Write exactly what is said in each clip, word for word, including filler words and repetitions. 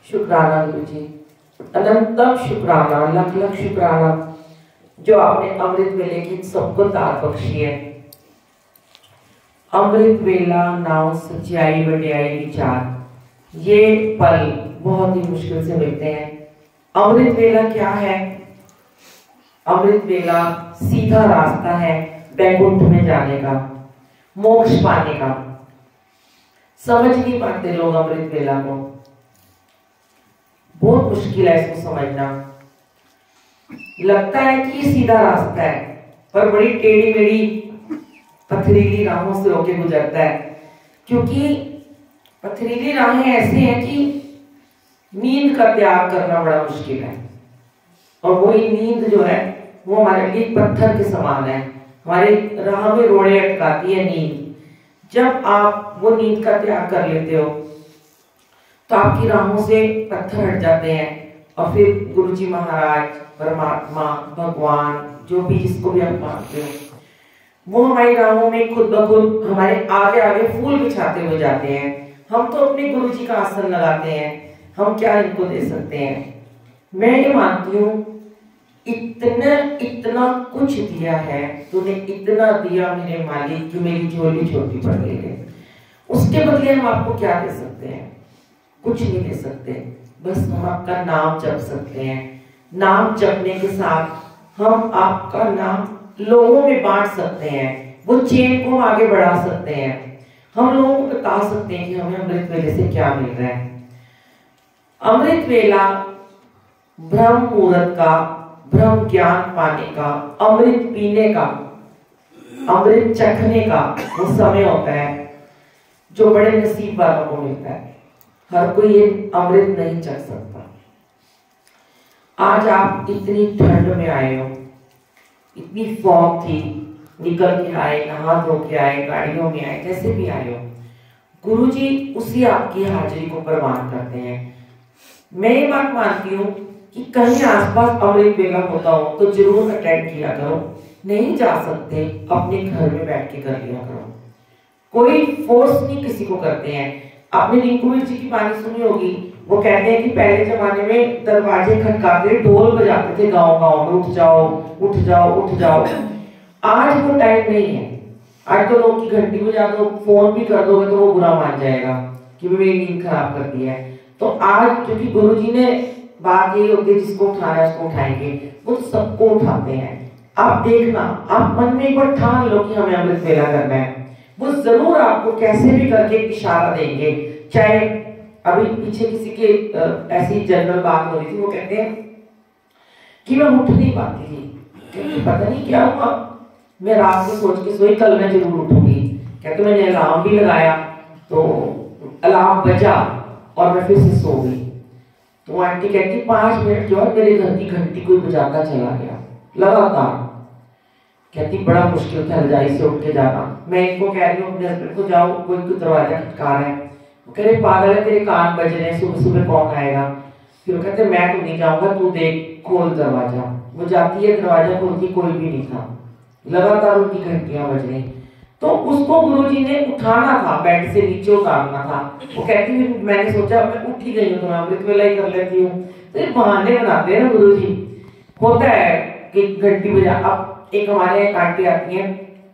शुक्राना गुरु जी, अनंतम शुक्राना, लख लख शुक्राना जो आपने अमृत वेले की सबको दात बख्शी है। अमृत वेला नाव सच्चाई वड्याई विचार, ये पल बहुत ही मुश्किल से मिलते हैं। अमृत वेला क्या है? अमृत वेला सीधा रास्ता है वैकुंठ में जाने का, मोक्ष पाने का। समझ नहीं पाते लोग अमृत वेला को, बहुत मुश्किल है इसको समझना। लगता है कि ये सीधा रास्ता है, पर बड़ी टेढ़ी मेढ़ी पथरीली राहों से होके गुजरता है। क्योंकि पथरीली राहें ऐसे हैं कि नींद का त्याग करना बड़ा मुश्किल है, और वही नींद जो है वो हमारे लिए पत्थर के समान है, हमारे राह में रोड़े अटकाती है नींद। जब आप वो नींद का त्याग कर लेते हो तो आपकी राहों से पत्थर हट जाते हैं, और फिर गुरु जी महाराज, परमात्मा, भगवान, जो भी जिसको भी आप मानते हो, वो हमारी राहों में खुद ब खुद हमारे आगे आगे फूल बिछाते हुए जाते हैं। हम तो अपने गुरु जी का आसन लगाते हैं, हम क्या इनको दे सकते हैं? मैं ये मानती हूँ, इतना इतना कुछ दिया है तूने, इतना दिया मेरे मालिक कि मेरी झोली छोटी पड़ गई है। उसके बदले हम आपको क्या दे सकते हैं? कुछ नहीं दे सकते, बस हम आपका नाम जप सकते हैं। नाम जपने के साथ हम आपका नाम लोगों में बांट सकते हैं, वो चेन को हम आगे बढ़ा सकते हैं। हम लोगों को बता सकते हैं कि हमें अमृत वेले से क्या मिल रहा है। अमृत वेला ब्रह्म मुहूर्त का, ब्रह्म ज्ञान पाने का, अमृत पीने का, अमृत चखने का वो समय होता है जो बड़े नसीब वालों को मिलता है। हर कोई ये अमृत नहीं चख सकता। आज आप इतनी ठंड में आए हो, इतनी फॉग थी, निकल के आए, नहा धो के आए, गाड़ियों में आए, जैसे भी आए हो, गुरुजी उसी आपकी हाजिरी को प्रवान करते हैं। मैं ये बात मानती हूँ कि कहीं आसपास अमृत वेला होता हो तो जरूर अटेंड किया करो। नहीं जा सकते, अपने घर में बैठ के कर लिया करो। कोई फोर्स नहीं किसी को करते हैं। आपने रिंकू जी की बानी सुनी होगी, वो कहते हैं कि पहले जमाने में दरवाजे खटकाते, ढोल बजाते थे गांव गांव में, उठ जाओ उठ जाओ उठ जाओ। आज वो टाइम नहीं है। आज तो लोग की घंटी बजा दो, फोन भी कर दोगे तो वो बुरा मान जाएगा कि मेरी नींद खराब कर दी है। तो आज क्योंकि गुरुजी ने बात यही होती है, जिसको उठाना है उसको उठाएंगे, वो तो सबको उठाते हैं। आप देखना, आप मन में एक बार ठान लो कि हमें अमृत वेला करना है, वो जरूर आपको कैसे भी करके इशारा देंगे। चाहे अभी पीछे किसी के ऐसी जनरल बात हो रही थी, वो कहते हैं कि मैं उठ नहीं पाती थी, पता नहीं क्या हुआ, मैं रात में सोच के सोई कल मैं जरूर उठूंगी। कहते मैंने अलार्म भी लगाया तो अलार्म बजा और मैं फिर से सो गई। तो आंटी कहती पांच मिनट जो है मेरे घर की घंटी कोई बजाता चला गया लगातार। कहती बड़ा मुश्किल था रजाई से उठ के जाना। मैं इनको कह रही हूँ अपने हस्बैंड को, जाओ कोई तो दरवाजा खटका रहा है। वो कह रहे पागल है, तेरे कान बज रहे हैं, सुबह सुबह कौन आएगा? फिर वो कहते मैं तो नहीं जाऊंगा, तू देख खोल दरवाजा। वो जाती है, दरवाजा खोलती, कोई भी नहीं था, लगातार उनकी घंटियां बज रही। तो उसको गुरुजी ने उठाना था, बेड से नीचे उतारना था। वो कहती मैंने सोचा मैं उठ ही गई हूँ तो मैं अमृत वेला ही कर लेती हूँ। तो ये बहाने बनाते हैं ना गुरुजी। होता है कि घंटी बजा। अब एक हमारे एक आंटी आती है,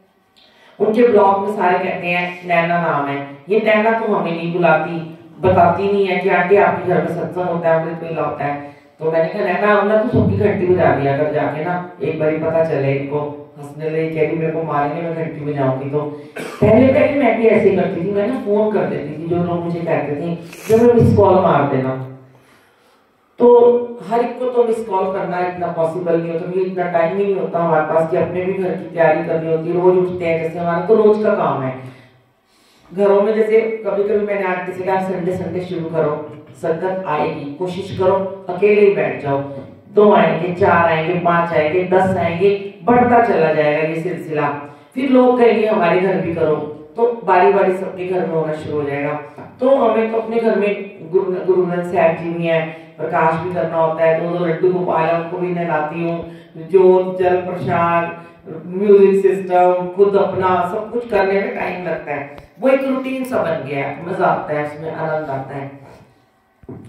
उनके ब्लॉग में सारे कहते हैं नैना नाम है, ये नैना तो हमें नहीं बुलाती, बताती नहीं है कि आंटी आपके घर में सत्संग होता है, अमृत वेला होता है। तो मैंने कहा नैना हमने तो सबकी घंटी बजा दिया कर जाके ना, एक बार पता चले इनको। हंसने लगी, कह रही मेरे को मारेंगे मैं घंटी बजाऊंगी। तो पहले पहले मैं भी ऐसे ही करती थी, मैं ना फोन कर देती थी, जो लोग मुझे कहते थे जब मैं मिस कॉल मार देना। तो हर एक को तो मिस कॉल करना इतना पॉसिबल नहीं होता, इतना टाइम ही नहीं होता हमारे पास कि अपने भी घर की तैयारी करनी होती है। रोज उठते हैं, जैसे हमारा तो रोज का काम है घरों में। जैसे कभी कभी मैंने आंटी से कहा संडे संडे शुरू करो, संगत आएगी, कोशिश करो अकेले ही बैठ जाओ। दो आएंगे, चार आएंगे, पांच आएंगे, दस आएंगे, बढ़ता चला जाएगा ये सिलसिला। फिर लोग कहेंगे हमारे घर भी करो, तो बारी बारी सबके घर में होना शुरू हो जाएगा। तो हमें तो अपने घर में गुरु गुरुनानक साहब जी भी हैं, प्रकाश भी करना होता है। दो दो लड्डू गोपाल उनको भी नहलाती हूँ, जोत जल प्रसाद, म्यूजिक सिस्टम, खुद अपना सब कुछ करने में टाइम लगता है। वो एक रूटीन सा बन गया है, मजा आता है उसमें, आनंद आता है।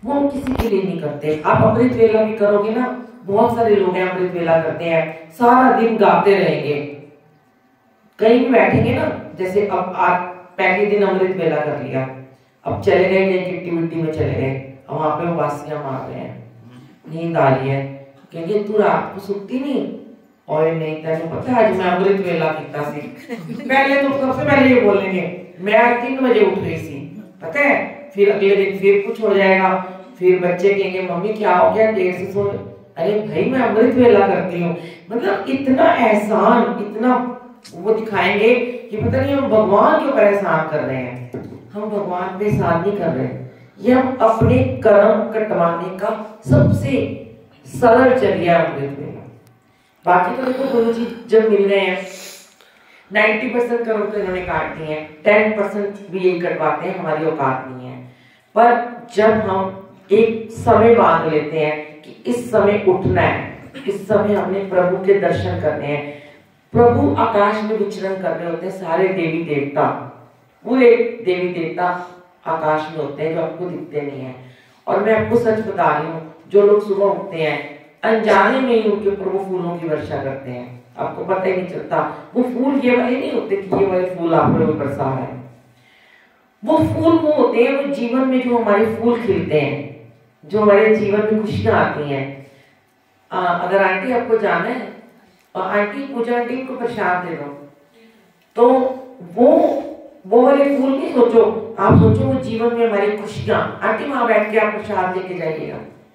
वो हम किसी के लिए नहीं करते। आप अमृत वेला भी करोगे ना, बहुत सारे लोग हैं अमृत वेला करते हैं, सारा दिन गाते रहेंगे, कहीं भी बैठेंगे ना, जैसे अब आज पहले दिन अमृत वेला कर लिया, अब चले गए कहीं किट्टी मिट्टी में चले गए, अब वहां पे उबासियां मार रहे हैं, नींद आ रही है, कहेंगे तू रात को सुनती नहीं, और नहीं तेन पता है आज मैं अमृत वेला किया सी। पहले तो सबसे पहले ये बोलेंगे मैं आज तीन बजे उठ रही थी, पता है, फिर अगले दिन फिर कुछ हो जाएगा, फिर बच्चे कहेंगे मम्मी क्या हो गया देर से सो, अरे भाई मैं अमृत वेला करती हूँ। मतलब इतना एहसान, इतना वो दिखाएंगे कि पता नहीं हम भगवान के ऊपर एहसान कर रहे हैं। हम भगवान पे एहसान नहीं कर रहे, ये हम अपने कर्म कटवाने का सबसे सरल जरिया अमृत वेला। बाकी तो देखो गुरु जी जब मिल रहे हैं नब्बे परसेंट कर्म तो इन्होंने काट दिए हैं, दस परसेंट भी यही कटवाते हैं, हमारी औकात नहीं है। पर जब हम एक समय बांध लेते हैं कि इस समय उठना है, इस समय हमने प्रभु के दर्शन करने हैं, प्रभु आकाश में विचरण कर रहे होते हैं, सारे देवी देवता, पूरे देवी देवता आकाश में होते हैं जो आपको दिखते नहीं है। और मैं आपको सच बता रही हूँ, जो लोग सुबह उठते हैं अनजाने में ही उनके ऊपर वो फूलों की वर्षा करते हैं, आपको पता ही नहीं चलता। वो फूल ये वाले नहीं होते कि ये वाले फूल आप लोगों पर बरसा है, वो फूल वो होते हैं, वो जीवन में जो हमारे फूल खिलते हैं, जो हमारे जीवन में खुशियां आती हैं। आ, अगर आंटी आपको जाना है और आंटी पूजा आंटी को प्रसाद दे दो, तो वो वो वाले फूल नहीं सोचो, आप सोचो वो जीवन में हमारी खुशियां, आंटी वहां बैठ के आप प्रसाद लेके जाइएगा,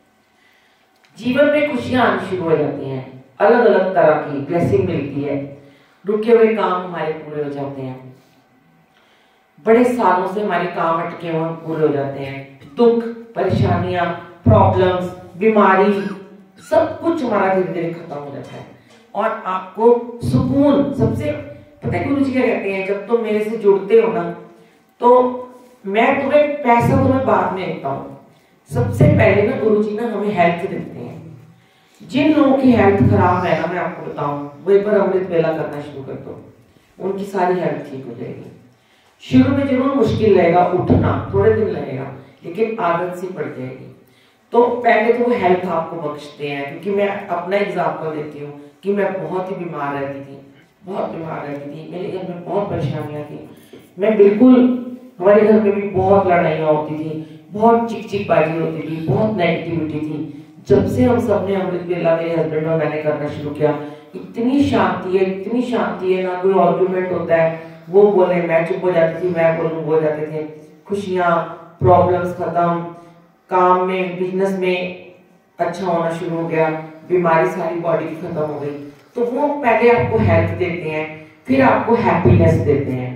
जीवन में खुशियां आनी शुरू हो जाती हैं, अलग अलग तरह की ब्लेसिंग मिलती है, रुके हुए काम हमारे पूरे हो जाते हैं, बड़े सालों से हमारे काम अटके हुए पूरे हो जाते हैं, दुख परेशानियां प्रॉब्लम्स बीमारी सब कुछ हमारा धीरे धीरे खत्म हो जाता है, और आपको सुकून। सबसे पता है गुरु जी क्या कहते हैं, जब तुम मेरे से जुड़ते हो ना, तो मैं तुम्हें पैसा तुम्हें बाद में देता हूँ, सबसे पहले ना गुरु जी ना हमें हेल्थ देते हैं। जिन लोगों की हेल्थ खराब है ना, मैं आपको बताऊं, वो एक बार अमृत वेला करना शुरू कर दो, उनकी सारी हेल्थ ठीक हो जाएगी। शुरू में जरूर मुश्किल लगेगा उठना, थोड़े दिन लगेगा, लेकिन आदत सी पड़ जाएगी। तो पहले तो वो हेल्थ आपको बख्शते हैं, क्योंकि मैं अपना एग्जाम्पल देती हूँ कि मैं बहुत ही बीमार रहती थी, बहुत बीमार रहती थी, मेरे घर में बहुत परेशानियां थी, मैं बिल्कुल, हमारे घर में भी बहुत लड़ाइयाँ होती थी, बहुत चिक चिक बाजी होती थी, बहुत नेगेटिविटी थी। जब से हम सबने अमृत वेला मेरे हस्बैंड और मैंने करना शुरू किया, इतनी शांति है, इतनी शांति है, ना कोई आर्गुमेंट होता है, वो बोले मैं चुप हो जाती थी, मैं बोलूं हो जाते थे, खुशियां प्रॉब्लम्स खत्म, काम में बिजनेस में अच्छा होना शुरू हो गया, बीमारी सारी बॉडी की खत्म हो गई। तो वो पहले आपको हेल्थ देते हैं, फिर आपको हैप्पीनेस देते हैं,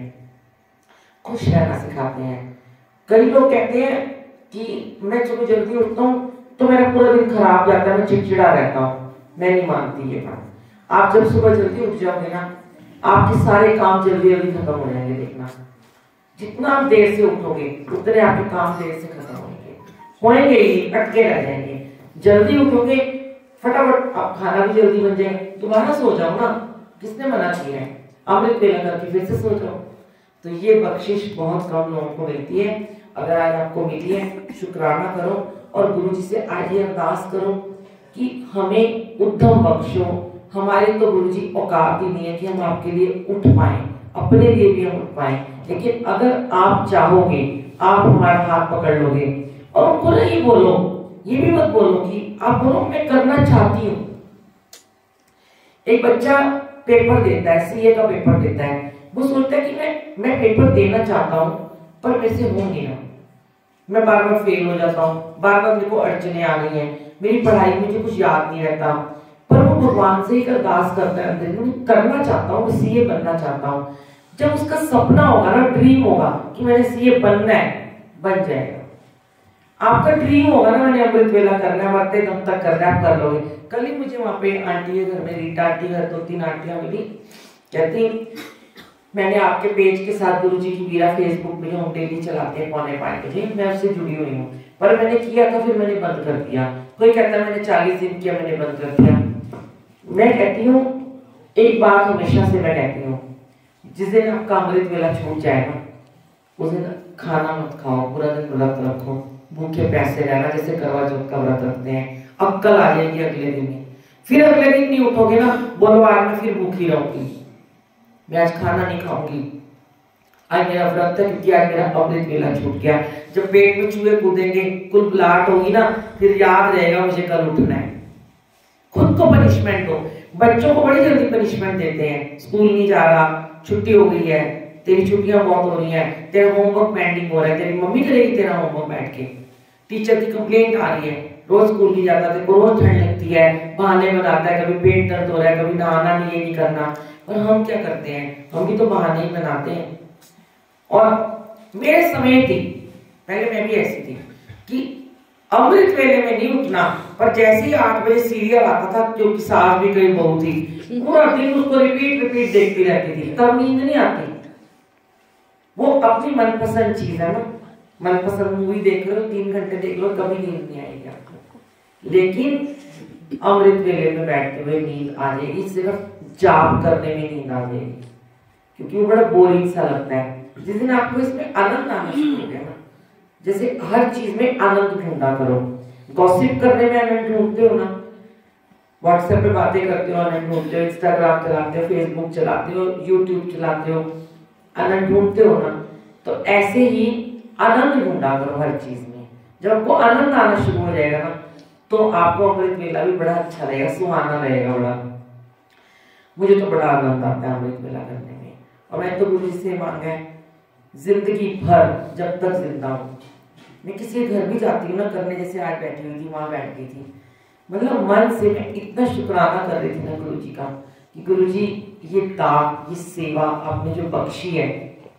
खुश रहना सिखाते हैं। कई लोग कहते हैं कि मैं सुबह जल्दी उठता हूँ तो मेरा पूरा दिन खराब जाता है, मैं चिड़चिड़ा रहता हूँ, मैं नहीं मानती ये बात। आप जब सुबह जल्दी उठ जाओगे ना, आपके सारे काम जल्दी जल्दी खत्म हो जाएंगे। देखना, जितना आप देर से उठोगे उतने आपके काम देर से खत्म होंगे, होंगे ही, अटके रह जाएंगे। जल्दी उठोगे फटाफट, आप खाना भी जल्दी बन जाए, दोबारा सो जाओ ना, किसने मना किया है, अमृत वेला करके फिर से सो जाओ। तो ये बख्शिश बहुत कम लोगों को मिलती है, अगर आज आपको मिली है शुक्राना करो, और गुरु जी से आज ये अरदास करो कि हमें उद्यम बख्शो। हमारे तो गुरु जी औकात ही नहीं है कि हम आपके लिए उठ पाए, अपने लिए भी हम उठ पाए, लेकिन अगर आप चाहोगे आप हमारा हाथ पकड़ लोगे। और उनको नहीं बोलो, ये भी मत बोलो कि आप बोलो मैं करना चाहती हूँ। एक बच्चा पेपर देता है, सीए का पेपर देता है, वो सोचता है कि मैं मैं पेपर देना चाहता हूँ पर मेरे से हो नहीं रहा, मैं बार बार फेल हो जाता हूँ, बार बार मेरे को अड़चने आ रही हैं, मेरी पढ़ाई मुझे कुछ याद नहीं रहता, पर वो भगवान से एक अरदास करता है, अंदर मैं करना चाहता हूँ, मैं सीए बनना चाहता हूँ। जब उसका सपना होगा ना, ड्रीम होगा कि मैंने सीए बनना है, बन जाएगा। आपका ड्रीम होगा ना मैंने अमृत वेला करना है, मरते दम तक करना है, आप कर लोगे। कल ही मुझे वहां पे आंटी के घर में, रीटा आंटी घर, दो तीन आंटियां मिली, कहती मैंने आपके पेज के साथ गुरु जी की वीरा फेसबुक में जो हम डेली चलाते हैं पौने पाँच बजे, मैं उससे जुड़ी हुई हूँ, पर मैंने किया था फिर मैंने बंद कर दिया। कोई कहता है मैंने चालीस दिन किया, मैंने बंद कर दिया। मैं कहती हूँ एक बात हमेशा से मैं कहती हूँ, जिस दिन आपका अमृत वेला छूट जाएगा उस दिन खाना मत खाओ, पूरा दिन व्रत रखो, भूखे प्यासे रहना, जैसे करवा चौथ का व्रत रखते हैं। अब कल आ जाएगी अगले दिन ही, फिर अगले दिन नहीं उठोगे ना, बोलो आज मैं फिर भूखी रहूंगी, मैं आज खाना नहीं खाऊंगी, आज मेरा व्रत है क्योंकि आज मेरा अमृत वेला छूट गया। जब पेट में चूहे कूदेंगे, कुलबुलाहट होगी ना, फिर याद रहेगा मुझे कल उठना है। खुद को पनिशमेंट दो। बच्चों को बड़ी जल्दी पनिशमेंट देते हैं, स्कूल नहीं जा रहा, छुट्टी हो गई है, तेरी छुट्टियां बहुत हो रही हैं, तेरा होमवर्क पेंडिंग हो रहा है, तेरी मम्मी करेगी तेरा होमवर्क बैठ के, टीचर की कंप्लेंट आ रही है, रोज स्कूल नहीं जाता, तेरे को रोज ठंड लगती है, बहाने बनाता है, कभी पेट दर्द हो रहा है, कभी नहाना नहीं, ये नहीं करना। और हम क्या करते हैं, हम भी तो बहाने ही बनाते हैं। और मेरे समय थी, पहले मैं भी ऐसी थी कि अमृत वेले में नहीं उठना, पर जैसे ही आठ बजे सीरियल आता था, क्योंकि सास भी कई बहू थी, पूरा दिन उसको रिपीट रिपीट देखती रहती थी, तब नींद नहीं आती। वो अपनी मनपसंद चीज है ना, मनपसंद मूवी देख लो, तीन घंटे देख लो, कभी नींद नहीं आएगी आपको। लेकिन अमृत वेले में बैठते हुए नींद आ जाएगी, सिर्फ जाप करने में नींद आ जाएगी, क्योंकि वो बड़ा बोरिंग सा लगता है। जिस दिन आपको इसमें आनंद आना शुरू हो गया ना, जैसे हर चीज में आनंद ढूंढा करो। गॉसिप करने में आनंद ढूंढते हो ना, व्हाट्सएप पे बातें करते हो आनंद ढूंढते हो, इंस्टाग्राम चलाते हो, फेसबुक चलाते हो, यूट्यूब चलाते हो, आनंद ढूंढते हो ना, तो ऐसे ही आनंद ढूंढा करो हर चीज में। जब आपको आनंद आना शुरू हो जाएगा ना, तो आपको अमृत वेला भी बड़ा अच्छा रहेगा, सुहाना रहेगा बड़ा। मुझे तो बड़ा आनंद आता है अमृत वेला करने में, और मैं तो गुरु जी से मांगा है जिंदगी भर जब तक जिंदा हूं, मैं किसी घर भी जाती हूँ ना करने, जैसे आज बैठी हुई थी, वहां बैठ गई थी, मतलब मन से मैं इतना शुक्राना कर रही थी ना गुरु जी का, कि गुरु जी ये दान, ये सेवा आपने जो बख्शी है,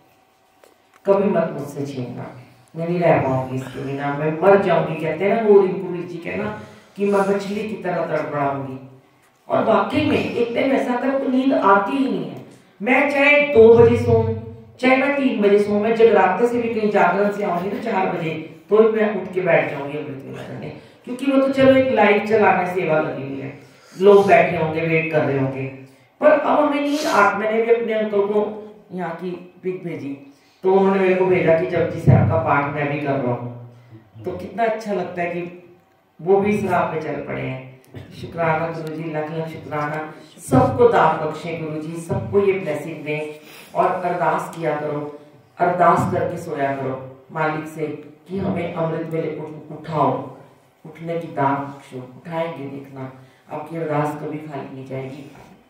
कभी मत मुझसे छीनना, मैं नहीं रह पाऊंगी इसके बिना, मैं मर जाऊंगी। कहते हैं ना वो गुरु जी कहना कि मैं मछली की तरह तड़पड़ाऊंगी। और वाकई में एक टाइम ऐसा आता है तो नींद आती ही नहीं है। मैं चाहे दो बजे सोऊं, चाहे मैं तीन बजे सोऊं, मैं जगराते से भी कहीं जागरण से आऊंगी ना चार बजे, तो मैं उठ के बैठ जाऊंगी अमृत वेला करने, क्योंकि वो तो चलो एक लाइट चलाना सेवा लगी हुई है, लोग बैठे होंगे, वेट कर रहे होंगे। पर अब हमें नींद आ, मैंने भी अपने अंकल को यहाँ की पिक भेजी, तो उन्होंने मेरे को भेजा कि जब जी साहब का पाठ मैं भी कर रहा हूँ, तो कितना अच्छा लगता है कि वो भी इस राह पे चल पड़े हैं। शुक्राना गुरु जी, लाख लाख शुक्राना। सबको दान बख्शे गुरु जी, सबको ये ब्लेसिंग दें। और अरदास किया करो, अरदास करके सोया करो मालिक से कि हमें अमृत वेले उठाओ, उठने की दान बख्शो। उठाएंगे, देखना आपकी अरदास कभी खाली नहीं जाएगी।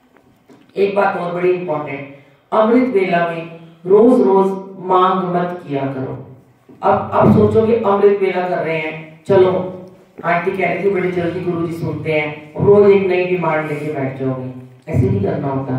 एक बात और बड़ी इंपॉर्टेंट, अमृत वेला में रोज रोज मांग मत किया करो। अब अब सोचोगे अमृत वेला कर रहे हैं, चलो आंटी कह रही थी बड़ी जल्दी गुरुजी सुनते हैं, और रोज एक नई डिमांड लेके बैठ जाओगे, ऐसे नहीं करना होता।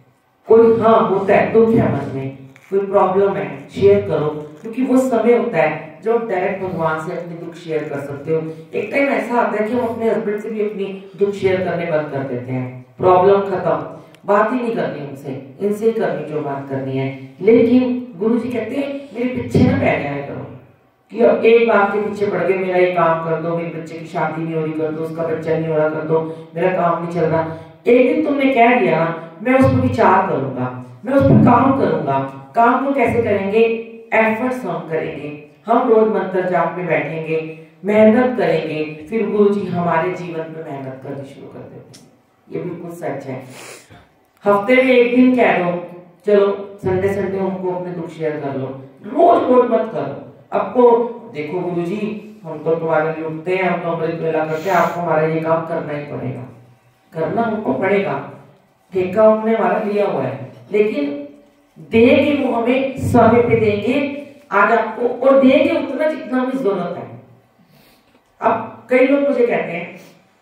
कोई हाँ होता है, दुख है मन में, कोई प्रॉब्लम है, शेयर करो, क्योंकि वो समय होता है जब डायरेक्ट भगवान से अपने दुख शेयर कर सकते हो। एक टाइम ऐसा आता है कि हम अपने हस्बैंड से भी अपनी दुख शेयर करने बंद कर देते हैं, प्रॉब्लम खत्म, बात ही नहीं करनी उनसे, इनसे ही करनी जो बात करनी है। लेकिन गुरु जी कहते हैं मेरे पीछे ना पै जाया करो कि एक बात के पीछे पड़ गए, मेरा ये काम कर दो, मेरे बच्चे की शादी नहीं हो रही कर दो, उसका बच्चा नहीं हो रहा कर दो, मेरा काम नहीं चल रहा। एक दिन तुमने कह दिया मैं उस पर विचार करूंगा, मैं उस पर काम करूंगा। काम को कैसे करेंगे? एफर्ट्स हम करेंगे, हम रोज मंत्र जाप में बैठेंगे, मेहनत करेंगे, फिर गुरु जी हमारे जीवन में मेहनत करनी शुरू कर देते हैं। ये बिल्कुल सच है। हफ्ते में एक दिन कह दो, चलो संडे संडे हमको अपने दुख शेयर कर लो, रोज रोज मत करो। आपको देखो गुरु जी हम तो तुम्हारे लिए उठते हैं, हम तो अमृत वेला करते हैं, आपको हमारा ये काम करना ही पड़ेगा, करना हमको पड़ेगा, ठेका हमने हमारा लिया हुआ है। लेकिन देंगे वो हमें समय पे देंगे आज आपको, और देंगे उतना जितना हमें जरूरत है। अब कई लोग मुझे कहते हैं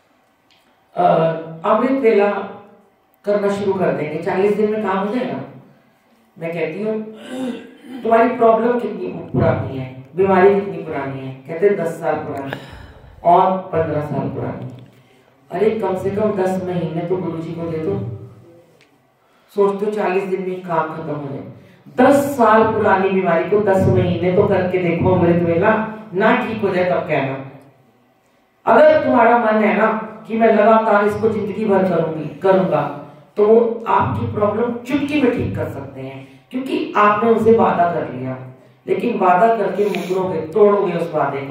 अमृत वेला करना शुरू कर देंगे, चालीस दिन में काम हो जाएगा। मैं कहती हूँ तुम्हारी प्रॉब्लम कितनी पुरानी है, बीमारी कितनी पुरानी है? कहते हैं दस साल पुरानी और पंद्रह साल पुरानी। अरे कम से कम दस महीने तो गुरु जी को दे दो, सोचते हो चालीस दिन में काम खत्म हो जाए। दस साल पुरानी बीमारी को दस महीने तो करके देखो अमृत वेला, ना ठीक हो जाए तब कहना। अगर तुम्हारा मन है ना कि मैं लगातार इसको जिंदगी भर करूंगी करूंगा, तो वो आपकी प्रॉब्लम चुटकी में ठीक कर सकते हैं, क्योंकि आपने उनसे वादा कर लिया। लेकिन वादा करके मुकरोगे, तोड़ोगे उस वादे को,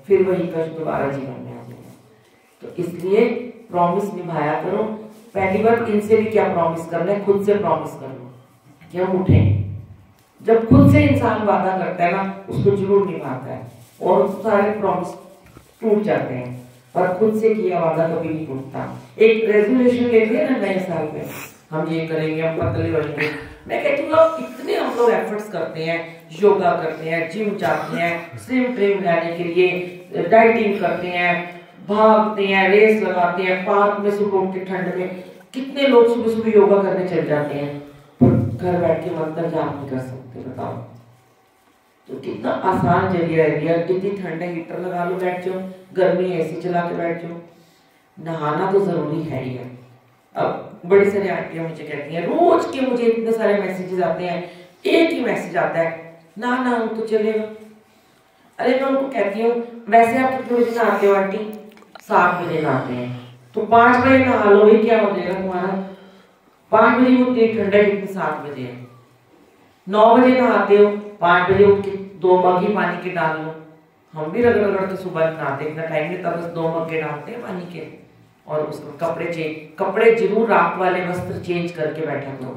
फिर वही कष्ट दोबारा जीवन में आ जाएगा। तो इसलिए प्रॉमिस निभाया करो। पहली बात, इनसे भी क्या प्रॉमिस करना है, खुद से प्रॉमिस कर लो कि हम उठेंगे। जब खुद से इंसान वादा करता है ना, उसको जरूर निभाता है, और सारे प्रॉमिस टूट जाते हैं, पर खुद से किया वादा कभी नहीं टूटता। एक रेजोल्यूशन लेते हैं ना नए साल में, हम ये करेंगे, हम पतले बनेंगे। मैं कहती हूँ इतने हम लोग एफर्ट्स करते हैं, योगा करते हैं, जिम जाते हैं, स्लिम ट्रिम रहने के लिए, डाइटिंग करते हैं, भागते हैं, रेस लगाते हैं, पार्क में सुबह उठ के ठंड में कितने लोग सुबह सुबह योगा करने चल जाते हैं, पर घर बैठ के मंत्र जाप नहीं कर सकते। बताओ तो कितना आसान जरिया है यार। कितनी ठंड है, हीटर लगा लो, बैठ जाओ, गर्मी एसी चला के बैठ जाओ। नहाना तो जरूरी है ही है। अब बड़ी सारी आंटियां मुझे कहती हैं, रोज के मुझे इतने सारे मैसेजेस आते हैं, एक ही मैसेज आता है, ना ना हम तो चलेगा। अरे मैं उनको कहती हूँ, वैसे आप कितने बजे नहाते हो आंटी? सात बजे नहाते हैं, तो पांच बजे नहा लो, भाई क्या हो जाएगा तुम्हारा? पांच बजे उठते ही ठंडा कितनी सात बजे है। नौ बजे नहाते हो, पांच बजे उठ के दो मग ही पानी के डाल लो। हम भी रगड़ रगड़ के सुबह नहाते, इतना टाइम नहीं, तब बस दो मग्गे डालते हैं पानी के, और उसको कपड़े चेंज, कपड़े जरूर रात वाले वस्त्र चेंज करके बैठा करो,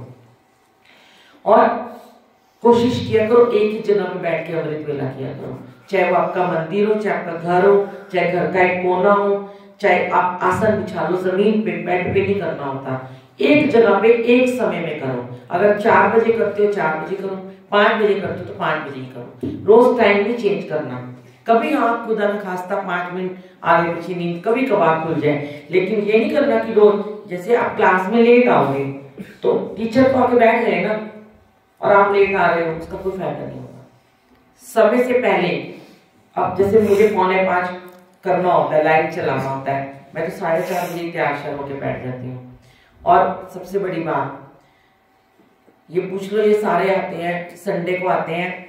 और कोशिश किया करो एक ही जगह पे बैठ के अमृत वेला किया करो। चाहे वो आपका मंदिर हो, चाहे आपका घर हो, चाहे घर का एक कोना हो, चाहे आप आसन बिछा लो, जमीन पे, बेड पे नहीं करना होता, एक जगह पे एक समय में करो। अगर चार बजे करते हो चार बजे करो, पांच बजे करते हो तो पांच बजे ही करो। रोज टाइम नहीं चेंज करना। कभी हाँ खुदा न खास्ता पांच मिनट आगे पीछे नींद कभी कभार खुल जाए, लेकिन ये नहीं करना कि रोज। जैसे आप क्लास में लेट आओगे तो टीचर तो आके बैठ गए ना, और आप लेट आ रहे हो, उसका कोई फायदा नहीं होगा। समय से पहले, अब जैसे मुझे पौने पांच करना होता है, लाइट चलाना होता है, मैं तो साढ़े चार बजे तैयार शर होकर बैठ जाती हूँ। और सबसे बड़ी बात ये पूछ लो, ये सारे आते हैं संडे को आते हैं,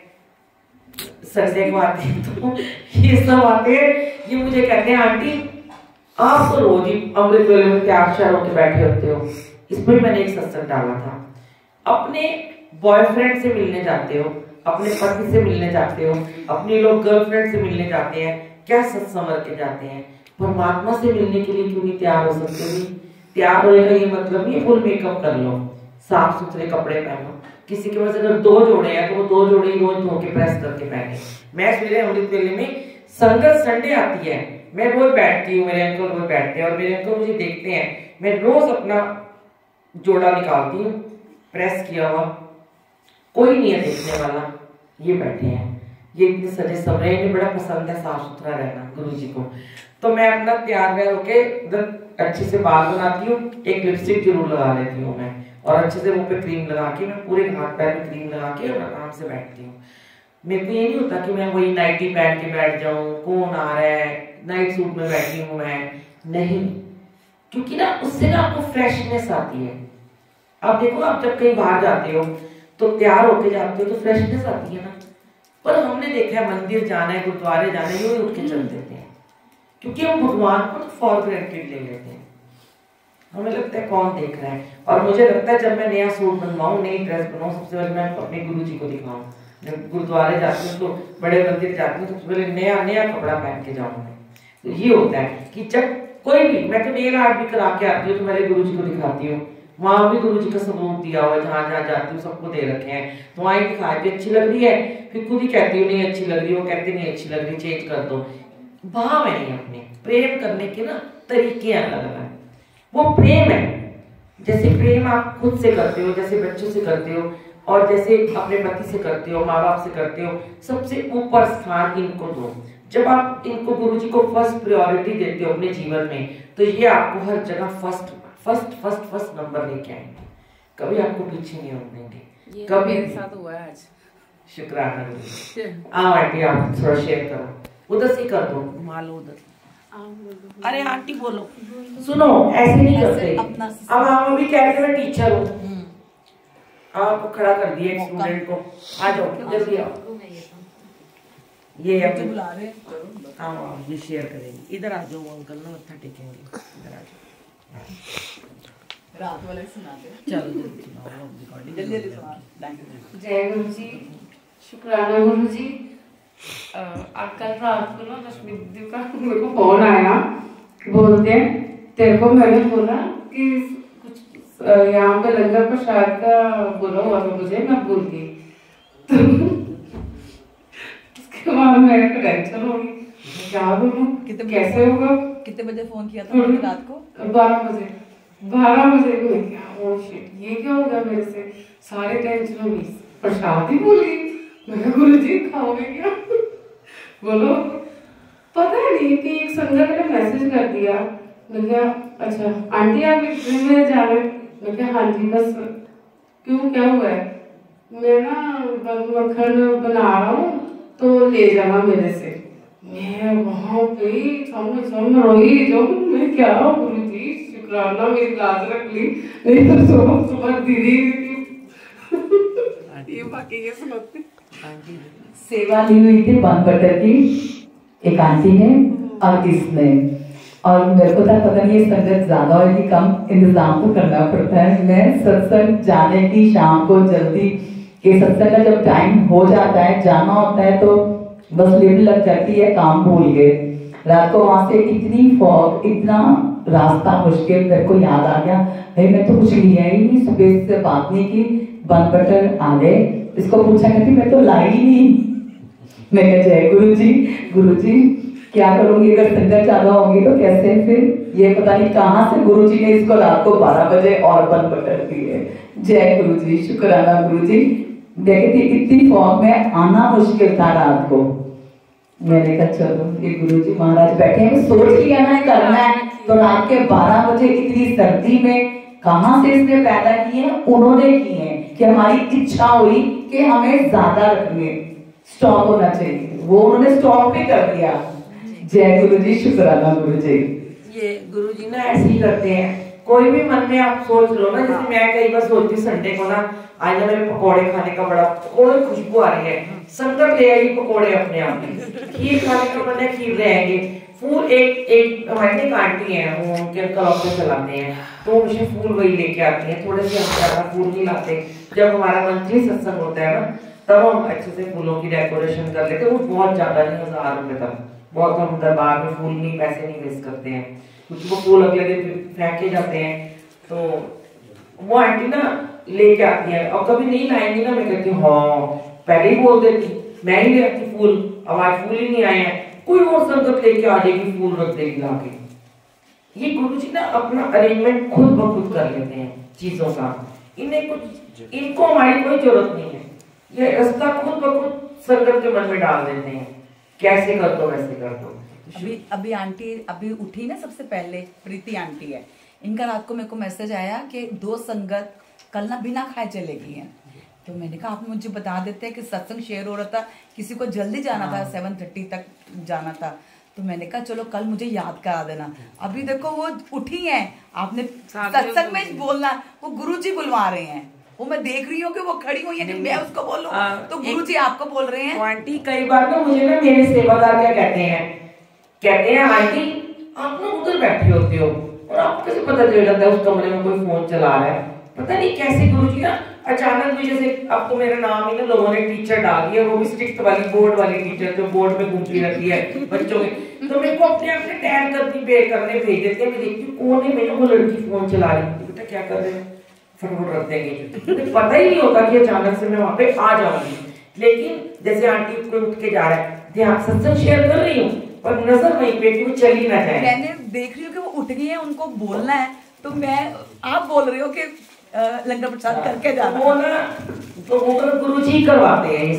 संडे को आते हैं तो ये सब आते हैं, ये मुझे कहते हैं आंटी आप तो रोज ही अमृत वेले में तैयार शर होकर बैठे होते हो। इसमें मैंने एक सत्संग डाला था, अपने बॉयफ्रेंड से मिलने जाते हो, अपने पति से मिलने जाते हो, अपनी लोग गर्लफ्रेंड से मिलने जाते हैं, क्या सच समझ के जाते हैं, परमात्मा से मिलने के लिए क्यों नहीं तैयार हो सकते? भी तैयार होने का ये मतलब नहीं फुल मेकअप कर लो, साफ सुथरे कपड़े पहनो। किसी के पास अगर दो जोड़े हैं तो वो दो जोड़े ही रोज धो के प्रेस करके पहने। मैं सवेरे अमृत वेले में, संगत संडे आती है, मैं रोज बैठती हूँ, मेरे अंकल रोज बैठते हैं, और मेरे अंकल मुझे देखते हैं, मैं रोज अपना जोड़ा निकालती हूँ प्रेस किया हुआ, कोई नहीं है देखने वाला, ये बैठे हैं, ये इतने सजे सवरे, इन्हें बड़ा पसंद है साफ सुथरा रहना गुरु जी को। तो मैं अपना तैयार व्यार होके अच्छे से बाल बनाती हूँ, एक लिपस्टिक जरूर लगा लेती हूँ मैं, और अच्छे से मुंह पे क्रीम लगा के, मैं पूरे हाथ पैर में क्रीम लगा के और आराम से बैठती हूँ। मेरे को ये नहीं होता कि मैं वही नाइटी पहन के बैठ जाऊं, कौन आ रहा है, नाइट सूट में बैठी हूँ मैं, नहीं, क्योंकि ना उससे ना आपको फ्रेशनेस आती है। आप देखो, आप जब कहीं बाहर जाते हो तो तैयार होके जाते हो तो फ्रेशनेस आती है ना, पर हमने देखा है मंदिर जाना है, गुरुद्वारे जाना है, यूं ही उठ के चल देते हैं, क्योंकि हम भगवान को तो फॉर ग्रांटेड ले लेते हैं। हमें लगता है कौन देख रहा है, और मुझे लगता है जब मैं नया सूट बनवाऊं, नई ड्रेस बनवाऊं, सबसे पहले मैं अपने गुरु जी को दिखाऊं। जब गुरुद्वारे जाती हूँ तो बड़े मंदिर जाती हूँ, सबसे पहले नया नया कपड़ा पहन के जाऊँ मैं। तो ये होता है कि जब कोई भी, मैं तो नेल आर्ट भी करा के आती हूँ तो मेरे गुरु जी को दिखाती हूँ, वहां भी गुरु जी का सबूत दिया हुआ है, जहां जहां जाती हूँ सबको दे रखे हैं, तो वहां ही दिखाती अच्छी लग रही है, फिर खुद ही कहती हूँ नहीं अच्छी लग रही, वो कहती नहीं अच्छी लग रही, चेंज कर दो। भाव है नहीं, अपने प्रेम करने के ना तरीके अलग अलग है, वो प्रेम है। जैसे प्रेम आप खुद से करते हो, जैसे बच्चों से करते हो, और जैसे अपने पति से करते हो, माँ बाप से करते हो, सबसे ऊपर स्थान इनको दो। जब आप इनको गुरु जी को फर्स्ट प्रायोरिटी देते हो अपने जीवन में, तो ये आपको हर जगह first first first first number लेके आएंगे, कभी आपको पीछे नहीं होने देंगे, कभी मेरे साथ हुआ है आज। शुक्राना। आओ आंटी, आप थोड़ा शेयर करो, उधर से कर दो, मालो उधर। अरे आंटी बोलो, सुनो ऐसे नहीं करते। अब हम भी कह रहे हैं टीचर हो, आपको खड़ा कर दिया एक स्टूडेंट को, आ जाओ जल्दी आओ, ये बुला रहे, आओ ये शेयर करेंगे, इधर आ जाओ अंकल ना, मत्था टेकेंगे, इधर आ जाओ, रात वाले सुनाते, चलो जल्दी सुनाओ, रिकॉर्डिंग जल्दी जल्दी सुनाओ। जय गुरु जी, शुक्राना गुरु जी। कल रात को ना रश्मि दीदी का मेरे को फोन आया, बोलते हैं तेरे को मैंने बोला कि कुछ यहाँ पे लंगर प्रसाद का बोला हुआ था मुझे, मैं भूल गई। तो उसके बाद मेरे को टेंशन हो गई, क्या बोलूं, कैसे होगा। कितने बजे फोन किया था रात को? बारह बजे बारह बजे में क्या ओ शिट, ये क्या हो गया मेरे से, सारे टेंशन हो गई, प्रसाद ही भूल गई। मैं गुरु जी खाओगे क्या? बोलो, पता नहीं कि एक संगत ने मैसेज कर दिया। मैं क्या अच्छा आंटी आप में जा रहे? मैं क्या हाँ जी, बस क्यों क्या हुआ है? मैं ना मक्खन बना रहा हूँ तो ले जाना मेरे से। मैं वहाँ पे छम छम रोई जो, मैं क्या गुरु जी शुक्राना मेरी लाज रख ली, नहीं तो सुबह सुबह दीदी ये बाकी ये सुनाती। सेवा ली हुई थी बन बटर की एक आंटी ने और इसने, और मेरे को था पता नहीं ये संगत ज्यादा होगी कम, इंतजाम तो करना पड़ता है। मैं सत्संग जाने की शाम को जल्दी के सत्संग का जब टाइम हो जाता है जाना होता है तो बस लिफ्ट लग जाती है, काम भूल गए। रात को वहां से इतनी फॉग, इतना रास्ता मुश्किल, मेरे को याद आ गया भाई मैं तो कुछ लिया ही नहीं, सुबह से बात नहीं की, बन बटर आ गए। इसको पूछा कहती मैं तो लाई ही नहीं। मैं कहा जय गुरु जी, गुरु जी क्या करूंगी अगर संगत ज्यादा होगी तो कैसे, फिर ये पता नहीं कहाँ से गुरु जी ने इसको रात को बारह बजे और बन बटर दिए। जय गुरु जी, शुक्राना गुरु जी। देखती इतनी फॉग में आना मुश्किल था रात को। मैंने कहा चलो ये गुरु जी महाराज बैठे हैं, सोच लिया ना करना है, तो रात के बारह बजे इतनी सर्दी में कहाँ से इसने पैदा किए हैं, उन्होंने किए हैं कि हमारी इच्छा हुई कि हमें ज्यादा रखने स्टॉक होना चाहिए, वो उन्होंने स्टॉक भी कर दिया। जय गुरु जी, शुक्राना गुरु जी। ये गुरु जी ना ऐसे ही करते हैं, कोई भी मन में आप सोच लो ना, जैसे मैं कई बार सोचती हूँ संडे को ना आज ना मेरे पकौड़े खाने का बड़ा, पकौड़े खुशबू आ रही है, संगत ले आएगी पकौड़े अपने आप, खीर खाने का मन है खीर ले आएंगे, फूल एक एक हमारी एक आंटी है वो उनके क्लब पे चलाते हैं तो मुझे फूल वही लेके आती हैं, थोड़े से हम ज्यादा फूल नहीं लाते। जब हमारा मंथली सत्संग होता है ना तब हम अच्छे से फूलों की डेकोरेशन कर लेते हैं, वो बहुत ज्यादा नहीं, हजार रुपए तक, बहुत हम दरबार में फूल नहीं पैसे नहीं वेस्ट करते हैं क्योंकि वो फूल अगले दिन फेंके जाते हैं। तो वो आंटी ना लेके आती है और कभी नहीं लाएंगी ना, मैं कहती हूँ हाँ पहले ही बोल देती मैं ही ले आती फूल, अब आज फूल ही नहीं आए हैं, कोई और संगत लेके आ जाएगी फूल रख देगी लाके। ये गुरुजी ना अपना अरेंजमेंट खुद ब खुद कर लेते हैं चीजों का, इन्हें कुछ इनको हमारी कोई जरूरत नहीं है, ये रास्ता खुद ब खुद संगत के मन में डाल देते हैं, कैसे कर दो वैसे कर दो। अभी अभी आंटी अभी उठी ना, सबसे पहले प्रीति आंटी है, इनका रात को मेरे को मैसेज आया कि दो संगत कल ना बिना खाए चले गई हैं। तो मैंने कहा आप मुझे बता देते हैं कि सत्संग शेयर हो रहा था, किसी को जल्दी जाना था, सेवन थर्टी तक जाना था, तो मैंने कहा चलो कल मुझे याद करा देना। अभी देखो वो उठी हैं, आपने सत्संग में बोलना, वो गुरुजी बुलवा रहे हैं, वो मैं देख रही हूँ कि वो खड़ी हुई है कि मैं उसको बोलूं तो गुरुजी आपको बोल रहे हैं। आंटी कई बार ना मुझे ना मेरे सेवादार क्या कहते हैं, कहते हैं आंटी आप ना उधर बैठी होती हो और आपको कैसे पता चल जाता है उस कमरे में कोई फोन चला रहा है, पता नहीं कैसे गुरुजी ना अचानक भी, जैसे अब तो मेरा नाम ही ना लोगों ने टीचर डाल दिया, वो भी स्ट्रिक्ट वाली बोर्ड वाली टीचर जो बोर्ड पे घूमती रहती है बच्चों के, तो मेरे को अपने अपने टैग करती पे करने भेज देते हैं। मैं देखती हूँ कौन है, मैंने वो लड़की फोन चला रही है, बेटा क्या कर रहे हैं, फटाफट रख देंगे, मुझे पता ही नहीं होता कि अचानक से मैं वहां पे आ जाऊंगी। लेकिन जैसे आंटी कोई उठ के जा रहा है, ध्यान सत्संग शेयर कर रही हूँ और नजर वहीं पे कि वो चली ना जाए, मैंने देख रही हूँ कि वो उठ गई है, उनको बोलना है, तो मैं आप बोल रही हो कि लंगर प्रसाद करके जाना, वो ना तो वो गुरुजी करवाते हैं।